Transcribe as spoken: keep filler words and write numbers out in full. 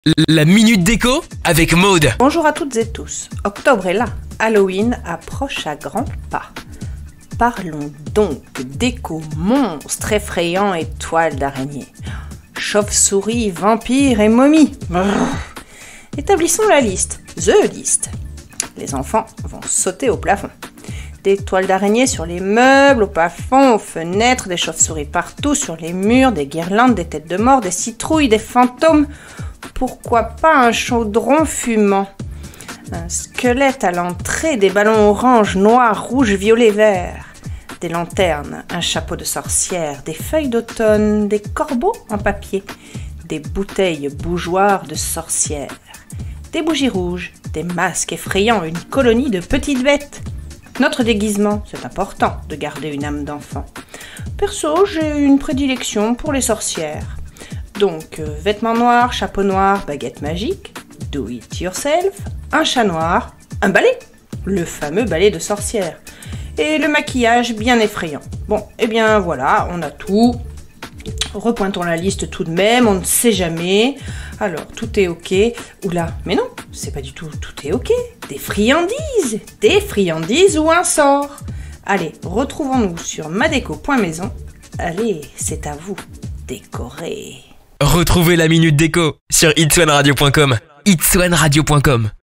La minute déco avec Maude. Bonjour à toutes et tous. Octobre est là. Halloween approche à grands pas. Parlons donc déco monstre effrayant et toile d'araignée. Chauve-souris, vampires et momies. Brrr. Établissons la liste. The list. Les enfants vont sauter au plafond. Des toiles d'araignée sur les meubles, au plafond, aux fenêtres, des chauves-souris partout, sur les murs, des guirlandes, des têtes de mort, des citrouilles, des fantômes. Pourquoi pas un chaudron fumant? Un squelette à l'entrée, des ballons orange, noirs, rouges, violets, verts. Des lanternes, un chapeau de sorcière, des feuilles d'automne, des corbeaux en papier, des bouteilles bougeoirs de sorcières, des bougies rouges, des masques effrayants, une colonie de petites bêtes. Notre déguisement, c'est important de garder une âme d'enfant. Perso, j'ai une prédilection pour les sorcières. Donc, euh, vêtements noirs, chapeau noir, baguette magique, do it yourself, un chat noir, un balai, le fameux balai de sorcière, et le maquillage bien effrayant. Bon, et eh bien voilà, on a tout. Repointons la liste tout de même, on ne sait jamais. Alors, tout est ok. Oula, mais non, c'est pas du tout tout est ok. Des friandises, des friandises ou un sort. Allez, retrouvons-nous sur madéco point maison. Allez, c'est à vous, décorer. Retrouvez la minute déco sur itswanradio point com. itswanradio point com